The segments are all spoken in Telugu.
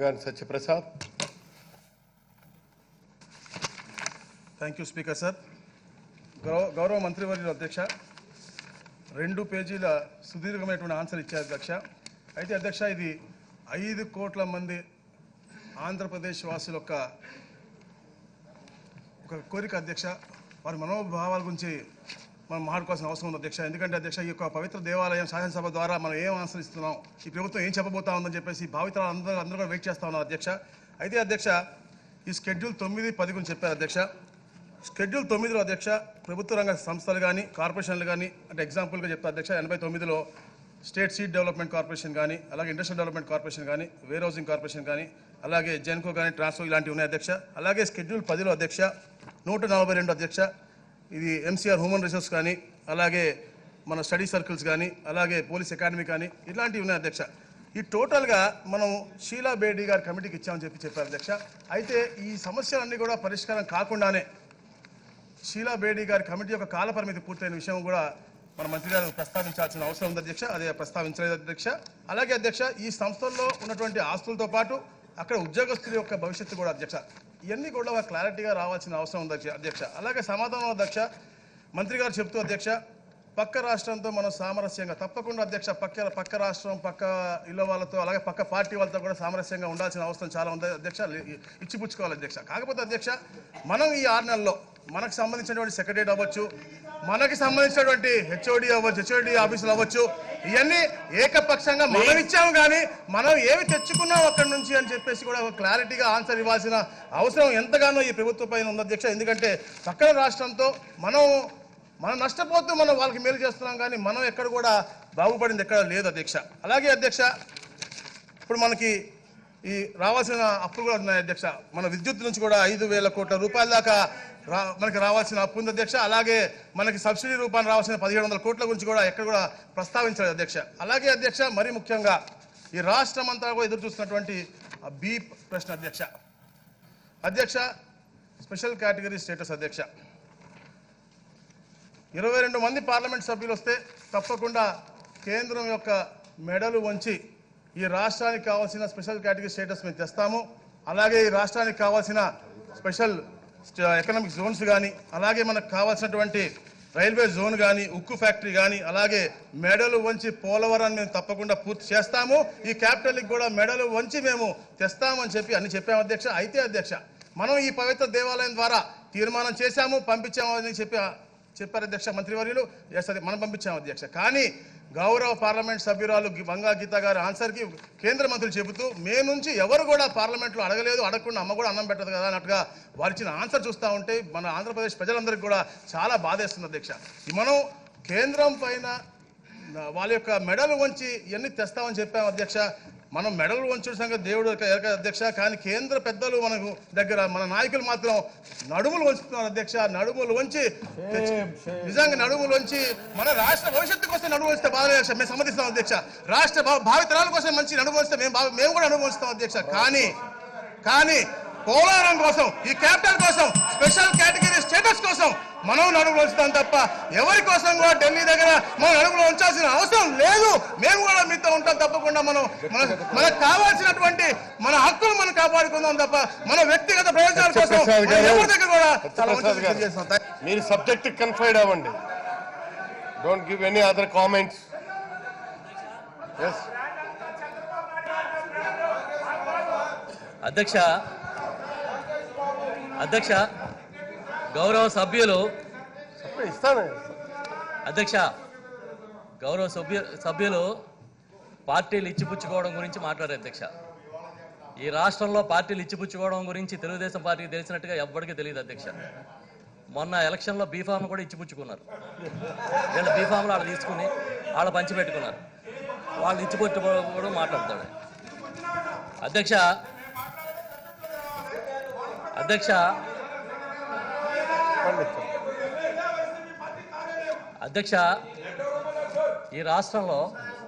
Magagan Satyaprasad. Thank you, Speaker sir. గౌరవ మంత్రివర్యుల అధ్యక్ష 2 పేజీల సుదీర్ఘమైనటువంటి ఆన్సర్ ఇచ్చారు అధ్యక్ష. అయితే అధ్యక్ష ఇది 5 కోట్ల మంది ఆంధ్రప్రదేశ్ వాసుల ఒక కోరిక అధ్యక్ష. వారి మనోభావాల గురించి మనం మాట్లాడుకోవాల్సిన అవసరం ఉంది అధ్యక్ష. ఎందుకంటే అధ్యక్ష ఈ యొక్క పవిత్ర దేవాలయం శాసనసభ ద్వారా మనం ఏం ఆన్సర్ ఇస్తున్నాం, ఈ ప్రభుత్వం ఏం చెప్పబోతా ఉందని చెప్పేసి భావితరాలు అందరూ కూడా వెయిట్ చేస్తా ఉన్నారు అధ్యక్ష. అయితే అధ్యక్ష ఈ షెడ్యూల్ 9, 10 గురించి చెప్పారు అధ్యక్ష. షెడ్యూల్ 9లో అధ్యక్ష ప్రభుత్వ రంగ సంస్థలు కానీ కార్పొరేషన్లు కానీ, అంటే ఎగ్జాంపుల్గా చెప్తా అధ్యక్ష, 89లో స్టేట్ సీడ్ డెవలప్మెంట్ కార్పొరేషన్ కానీ, అలాగే ఇండస్ట్రియల్ డెవలప్మెంట్ కార్పొరేషన్ కానీ, వేర్ హౌసింగ్ కార్పొరేషన్ కానీ, అలాగే జెన్కో కానీ, ట్రాన్స్ఫో ఇలాంటివి ఉన్నాయి అధ్యక్ష. అలాగే షెడ్యూల్ 10లో అధ్యక్ష 142 అధ్యక్ష ఇది ఎంసీఆర్ హ్యూమన్ రిసోర్స్ కానీ, అలాగే మన స్టడీ సర్కిల్స్ కానీ, అలాగే పోలీస్ అకాడమీ కానీ ఇట్లాంటివి ఉన్నాయి అధ్యక్ష. ఈ టోటల్గా మనం షీలా బేడీ గారి కమిటీకి ఇచ్చామని చెప్పారు అధ్యక్ష. అయితే ఈ సమస్యలన్నీ కూడా పరిష్కారం కాకుండానే షీలా బేడీ గారి కమిటీ యొక్క కాల పరిమితి పూర్తయిన విషయం కూడా మన మంత్రి గారు ప్రస్తావించాల్సిన అవసరం ఉంది అధ్యక్ష. అదే ప్రస్తావించలేదు అధ్యక్ష. అలాగే అధ్యక్ష ఈ సంస్థల్లో ఉన్నటువంటి ఆస్తులతో పాటు అక్కడ ఉద్యోగస్తుల యొక్క భవిష్యత్తు కూడా అధ్యక్ష, ఇవన్నీ కూడా క్లారిటీగా రావాల్సిన అవసరం ఉంది అధ్యక్ష. అలాగే సమాధానం అధ్యక్ష మంత్రి గారు చెప్తూ అధ్యక్ష పక్క రాష్ట్రంతో మనం సామరస్యంగా తప్పకుండా అధ్యక్ష పక్క రాష్ట్రం పక్క ఇళ్ళ వాళ్ళతో అలాగే పక్క పార్టీ వాళ్ళతో కూడా సామరస్యంగా ఉండాల్సిన అవసరం చాలా ఉంది అధ్యక్ష. ఇచ్చిపుచ్చుకోవాలి అధ్యక్ష. కాకపోతే అధ్యక్ష మనం ఈ 6 నెలల్లో మనకు సంబంధించినటువంటి సెక్రటరియట్ అవ్వచ్చు, మనకి సంబంధించినటువంటి హెచ్ఓడి అవ్వచ్చు, హెచ్ఓడి ఆఫీసులు అవ్వచ్చు, ఇవన్నీ ఏకపక్షంగా మనం ఇచ్చాము కానీ మనం ఏమి తెచ్చుకున్నాం అక్కడి నుంచి అని చెప్పేసి కూడా క్లారిటీగా ఆన్సర్ ఇవ్వాల్సిన అవసరం ఎంతగానో ఈ ప్రభుత్వం పైన ఉంది అధ్యక్ష. ఎందుకంటే పక్కన రాష్ట్రంతో మనం నష్టపోతూ మనం వాళ్ళకి మేలు చేస్తున్నాం కానీ మనం ఎక్కడ కూడా బాగుపడింది ఎక్కడ లేదు అధ్యక్ష. అలాగే అధ్యక్ష ఇప్పుడు మనకి ఈ రావాల్సిన అప్పులు కూడా ఉన్నాయి అధ్యక్ష. మన విద్యుత్ నుంచి కూడా 5,000 కోట్ల రూపాయల దాకా మనకి రావాల్సిన అప్పు ఉంది అధ్యక్ష. అలాగే మనకి సబ్సిడీ రూపాయలు రావాల్సిన 1,700 కోట్ల గురించి కూడా ఎక్కడ కూడా ప్రస్తావించలేదు అధ్యక్ష. అలాగే అధ్యక్ష మరీ ముఖ్యంగా ఈ రాష్ట్రం అంతా కూడా ఎదురు చూస్తున్నటువంటి బి ప్రశ్న అధ్యక్ష. స్పెషల్ కేటగిరీ స్టేటస్ అధ్యక్ష 22 మంది పార్లమెంట్ సభ్యులు వస్తే తప్పకుండా కేంద్రం యొక్క మెడలు వంచి ఈ రాష్ట్రానికి కావాల్సిన స్పెషల్ కేటగిరీ స్టేటస్ మేము తెస్తాము. అలాగే ఈ రాష్ట్రానికి కావాల్సిన స్పెషల్ ఎకనామిక్ జోన్స్ కానీ, అలాగే మనకు కావాల్సినటువంటి రైల్వే జోన్ కానీ, ఉక్కు ఫ్యాక్టరీ కానీ, అలాగే మెడలు వంచి పోలవరాన్ని మేము తప్పకుండా పూర్తి చేస్తాము. ఈ క్యాపిటల్కి కూడా మెడలు వంచి మేము తెస్తామని చెప్పి అన్ని చెప్పాము అధ్యక్ష. అయితే అధ్యక్ష మనం ఈ పవిత్ర దేవాలయం ద్వారా తీర్మానం చేశాము, పంపించాము అని చెప్పారు అధ్యక్ష మంత్రివర్యులు. అది మనం పంపించాము అధ్యక్ష. కానీ గౌరవ పార్లమెంట్ సభ్యురాలు వంగా గీత గారి ఆన్సర్కి కేంద్ర మంత్రులు చెబుతూ మే నుంచి ఎవరు కూడా పార్లమెంట్లో అడగలేదు, అడగకుండా అమ్మ కూడా అన్నం పెట్టదు కదా అన్నట్టుగా వారిచ్చిన ఆన్సర్ చూస్తూ ఉంటే మన ఆంధ్రప్రదేశ్ ప్రజలందరికీ కూడా చాలా బాధేస్తుంది అధ్యక్ష. మనం కేంద్రం పైన వాళ్ళ యొక్క మెడలు వంచి ఇవన్నీ తెస్తామని చెప్పాము అధ్యక్ష. మనం మెడలు వంచడం సంగతి దేవుడు అధ్యక్ష. కానీ కేంద్ర పెద్దలు మనకు దగ్గర మన నాయకులు మాత్రం నడుములు వంచుతున్నారు అధ్యక్ష. నడుములు వంచి నిజంగా నడుములు వంచి మన రాష్ట్ర భవిష్యత్తు కోసం నడుము వంచితే బాధ మేము సమ్మతిస్తాం అధ్యక్ష. రాష్ట్ర భావితరాల కోసం మంచి నడుము వంచితే మేము కూడా నడుము వంచుతాం అధ్యక్ష. కానీ పోలవరం కోసం, ఈ క్యాపిటల్ కోసం, స్పెషల్ కేటగిరీ స్టేటస్ కోసం మనం నడుములు ఉంచుతాం తప్ప ఎవరి కోసం కూడా ఢిల్లీ దగ్గర మనం నడుములు ఉంచాల్సిన అవసరం లేదు. మేము కూడా మీతో ఉంటాం తప్పకుండా. మనకు కావాల్సినటువంటి మన హక్కులు మనం కాపాడుకుందాం తప్ప మన వ్యక్తిగత ప్రయోజనాల కోసం ఎవరి దగ్గర కూడా మీరు సబ్జెక్ట్ కన్ఫైడ్ అవ్వండి. Don't give any other comments. అధ్యక్ష గౌరవ సభ్యులు పార్టీలు ఇచ్చిపుచ్చుకోవడం గురించి మాట్లాడారు అధ్యక్ష. ఈ రాష్ట్రంలో పార్టీలు ఇచ్చిపుచ్చుకోవడం గురించి తెలుగుదేశం పార్టీకి తెలిసినట్టుగా ఎవ్వడికి తెలియదు అధ్యక్ష. మొన్న ఎలక్షన్లో బీఫామ్ కూడా ఇచ్చిపుచ్చుకున్నారు. వీళ్ళ బీఫామ్లు వాళ్ళు తీసుకుని వాళ్ళు పంచిపెట్టుకున్నారు. వాళ్ళు ఇచ్చిపుచ్చుకోవడం మాట్లాడతాడు అధ్యక్ష. ఈ రాష్ట్రంలో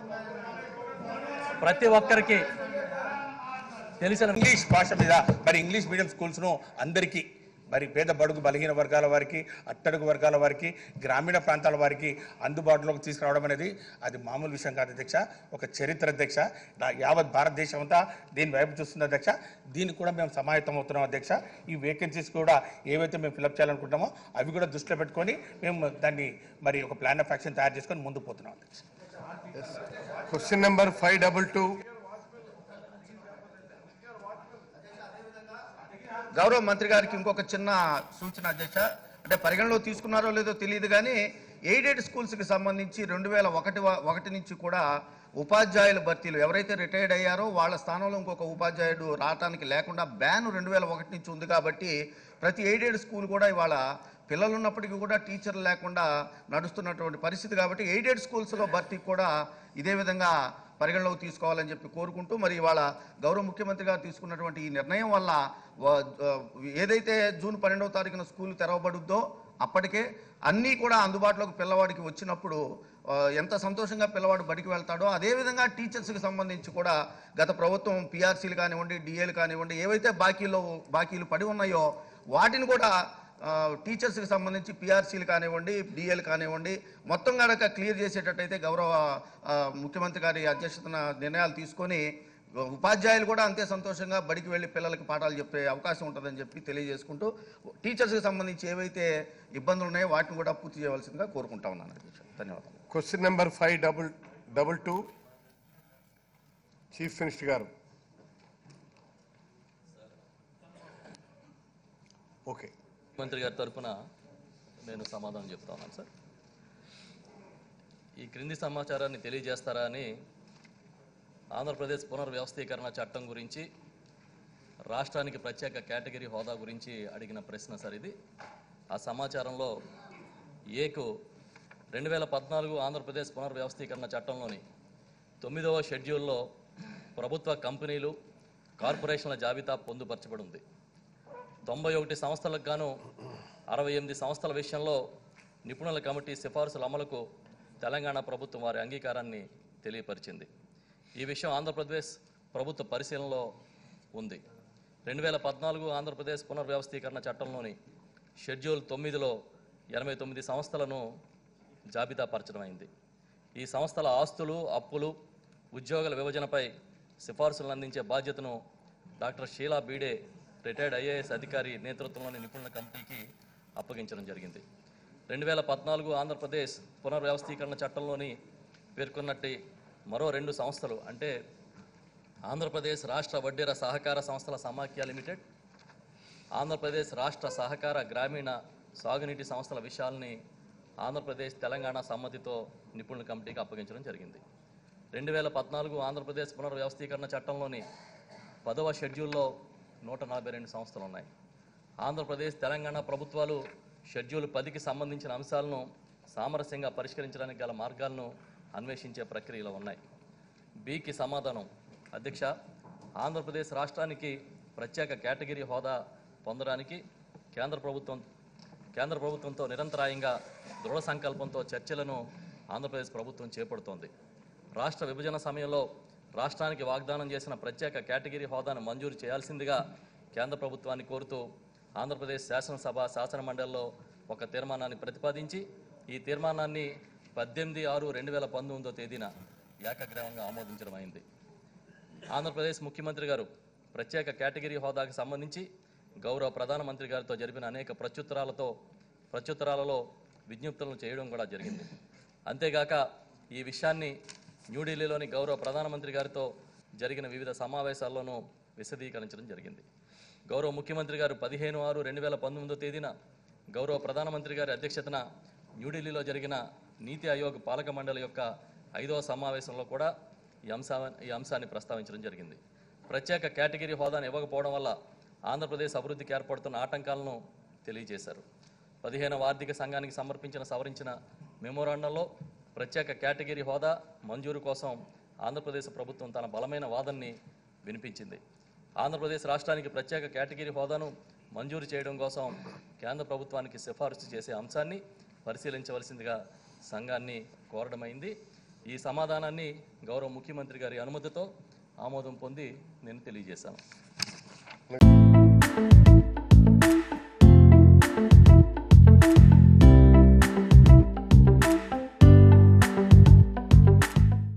ప్రతి ఒక్కరికి తెలిసిన ఇంగ్లీష్ భాష మీద మరి ఇంగ్లీష్ మీడియం స్కూల్స్ను అందరికీ మరి పేద బడుగు బలహీన వర్గాల వారికి, అట్టడుగు వర్గాల వారికి, గ్రామీణ ప్రాంతాల వారికి అందుబాటులోకి తీసుకురావడం అనేది అది మామూలు విషయం కాదు అధ్యక్ష. ఒక చరిత్ర అధ్యక్ష. యావత్ భారతదేశం అంతా దీని వైపు చూస్తుంది అధ్యక్ష. దీనికి కూడా మేము సమాయత్తం అవుతున్నాం అధ్యక్ష. ఈ వేకెన్సీస్ కూడా ఏవైతే మేము ఫిలప్ చేయాలనుకుంటామో అవి కూడా దృష్టిలో పెట్టుకొని మేము దాన్ని మరి ఒక ప్లాన్ ఆఫ్ యాక్షన్ తయారు చేసుకొని ముందుకు పోతున్నాం అధ్యక్ష. Question number 522. గౌరవ మంత్రి గారికి ఇంకొక చిన్న సూచన అధ్యక్ష. అంటే పరిగణలో తీసుకున్నారో లేదో తెలియదు కానీ ఎయిడెడ్ స్కూల్స్కి సంబంధించి 2001 నుంచి కూడా ఉపాధ్యాయుల భర్తీలు ఎవరైతే రిటైర్డ్ అయ్యారో వాళ్ళ స్థానంలో ఇంకొక ఉపాధ్యాయుడు రావడానికి లేకుండా బ్యాన్ 2001 నుంచి ఉంది. కాబట్టి ప్రతి ఎయిడెడ్ స్కూల్ కూడా ఇవాళ పిల్లలు ఉన్నప్పటికీ కూడా టీచర్లు లేకుండా నడుస్తున్నటువంటి పరిస్థితి. కాబట్టి ఎయిడెడ్ స్కూల్స్లో భర్తీ కూడా ఇదే విధంగా పరిగణలోకి తీసుకోవాలని చెప్పి కోరుకుంటూ, మరి ఇవాళ గౌరవ ముఖ్యమంత్రి గారు తీసుకున్నటువంటి ఈ నిర్ణయం వల్ల ఏదైతే జూన్ 12వ తారీఖున స్కూల్ తెరవబడుద్దో అప్పటికే అన్నీ కూడా అందుబాటులోకి పిల్లవాడికి వచ్చినప్పుడు ఎంత సంతోషంగా పిల్లవాడు బడికి వెళ్తాడో అదేవిధంగా టీచర్స్కి సంబంధించి కూడా గత ప్రభుత్వం పిఆర్సీలు కానివ్వండి, డిఏలు కానివ్వండి, ఏవైతే బాకీలు పడి ఉన్నాయో వాటిని కూడా టీచర్స్కి సంబంధించి పిఆర్సీలు కానివ్వండి, డిఏలు కానివ్వండి మొత్తం కనుక క్లియర్ చేసేటట్టయితే గౌరవ ముఖ్యమంత్రి గారి అధ్యక్షతన నిర్ణయాలు తీసుకొని ఉపాధ్యాయులు కూడా అంతే సంతోషంగా బడికి వెళ్ళి పిల్లలకి పాఠాలు చెప్పే అవకాశం ఉంటుందని చెప్పి తెలియజేసుకుంటూ టీచర్స్కి సంబంధించి ఏవైతే ఇబ్బందులు ఉన్నాయో వాటిని కూడా పూర్తి చేయవలసిందిగా కోరుకుంటా ఉన్నాను అధ్యక్ష. ధన్యవాదాలు. Question number 522. చీఫ్ మినిస్టర్ గారు. ఓకే, మంత్రి గారి తరఫున నేను సమాధానం చెప్తా ఉన్నాను సార్. ఈ క్రింది సమాచారాన్ని తెలియజేస్తారా అని ఆంధ్రప్రదేశ్ పునర్వ్యవస్థీకరణ చట్టం గురించి, రాష్ట్రానికి ప్రత్యేక కేటగిరీ హోదా గురించి అడిగిన ప్రశ్న సార్ ఇది. ఆ సమాచారంలో ఏకు 2014 ఆంధ్రప్రదేశ్ పునర్వ్యవస్థీకరణ చట్టంలోని 9వ షెడ్యూల్లో ప్రభుత్వ కంపెనీలు, కార్పొరేషన్ల జాబితా పొందుపరచబడి ఉంది. 91 సంస్థలకు గాను 68 సంస్థల విషయంలో నిపుణుల కమిటీ సిఫార్సుల అమలుకు తెలంగాణ ప్రభుత్వం వారి అంగీకారాన్ని తెలియపరిచింది. ఈ విషయం ఆంధ్రప్రదేశ్ ప్రభుత్వ పరిశీలనలో ఉంది. 2014 ఆంధ్రప్రదేశ్ పునర్వ్యవస్థీకరణ చట్టంలోని షెడ్యూల్ 9లో 89 సంస్థలను జాబితా పరచడమైంది. ఈ సంస్థల ఆస్తులు, అప్పులు, ఉద్యోగుల విభజనపై సిఫార్సులను అందించే బాధ్యతను doctor Sheela Bhide, retired IAS అధికారి నేతృత్వంలోని నిపుణుల కమిటీకి అప్పగించడం జరిగింది. 2014 ఆంధ్రప్రదేశ్ పునర్వ్యవస్థీకరణ చట్టంలోని పేర్కొన్నట్టు మరో 2 సంస్థలు అంటే ఆంధ్రప్రదేశ్ రాష్ట్ర వడ్డీర సహకార సంస్థల సమాఖ్య లిమిటెడ్, ఆంధ్రప్రదేశ్ రాష్ట్ర సహకార గ్రామీణ సాగునీటి సంస్థల విషయాల్ని ఆంధ్రప్రదేశ్ తెలంగాణ సమ్మతితో నిపుణుల కమిటీకి అప్పగించడం జరిగింది. 2014 ఆంధ్రప్రదేశ్ పునర్వ్యవస్థీకరణ చట్టంలోని 10వ షెడ్యూల్లో 142 సంస్థలు ఉన్నాయి. ఆంధ్రప్రదేశ్ తెలంగాణ ప్రభుత్వాలు షెడ్యూల్ 10కి సంబంధించిన అంశాలను సామరస్యంగా పరిష్కరించడానికి గల మార్గాలను అన్వేషించే ప్రక్రియలో ఉన్నాయి. బికి సమాధానం అధ్యక్ష, ఆంధ్రప్రదేశ్ రాష్ట్రానికి ప్రత్యేక కేటగిరీ హోదా పొందడానికి కేంద్ర ప్రభుత్వంతో నిరంతరాయంగా దృఢ సంకల్పంతో చర్చలను ఆంధ్రప్రదేశ్ ప్రభుత్వం చేపడుతోంది. రాష్ట్ర విభజన సమయంలో రాష్ట్రానికి వాగ్దానం చేసిన ప్రత్యేక కేటగిరీ హోదాను మంజూరు చేయాల్సిందిగా కేంద్ర ప్రభుత్వాన్ని కోరుతూ ఆంధ్రప్రదేశ్ శాసనసభ శాసనమండలిలో ఒక తీర్మానాన్ని ప్రతిపాదించి ఈ తీర్మానాన్ని 18/6/2019 తేదీన ఏకగ్రీవంగా ఆమోదించడమైంది. ఆంధ్రప్రదేశ్ ముఖ్యమంత్రి గారు ప్రత్యేక కేటగిరీ హోదాకు సంబంధించి గౌరవ ప్రధానమంత్రి గారితో జరిపిన అనేక ప్రత్యుత్తరాలలో విజ్ఞప్తులను చేయడం కూడా జరిగింది. అంతేగాక ఈ విషయాన్ని న్యూఢిల్లీలోని గౌరవ ప్రధానమంత్రి గారితో జరిగిన వివిధ సమావేశాల్లోనూ విశదీకరించడం జరిగింది. గౌరవ ముఖ్యమంత్రి గారు 15/6/2019 తేదీన గౌరవ ప్రధానమంత్రి గారి అధ్యక్షతన న్యూఢిల్లీలో జరిగిన నీతి ఆయోగ్ పాలక మండలి యొక్క 5వ సమావేశంలో కూడా ఈ అంశాన్ని ప్రస్తావించడం జరిగింది. ప్రత్యేక కేటగిరీ హోదాను ఇవ్వకపోవడం వల్ల ఆంధ్రప్రదేశ్ అభివృద్ధికి ఏర్పడుతున్న ఆటంకాలను తెలియజేశారు. 15వ ఆర్థిక సంఘానికి సమర్పించిన సవరించిన మెమోరాండంలో ప్రత్యేక కేటగిరీ హోదా మంజూరు కోసం ఆంధ్రప్రదేశ్ ప్రభుత్వం తన బలమైన వాదనని వినిపించింది. ఆంధ్రప్రదేశ్ రాష్ట్రానికి ప్రత్యేక కేటగిరీ హోదాను మంజూరు చేయడం కోసం కేంద్ర ప్రభుత్వానికి సిఫారసు చేసే అంశాన్ని పరిశీలించవలసిందిగా సంఘాన్ని కోరడమైంది. ఈ సమాధానాన్ని గౌరవ ముఖ్యమంత్రి గారి అనుమతితో ఆమోదం పొంది నేను తెలియజేశాను.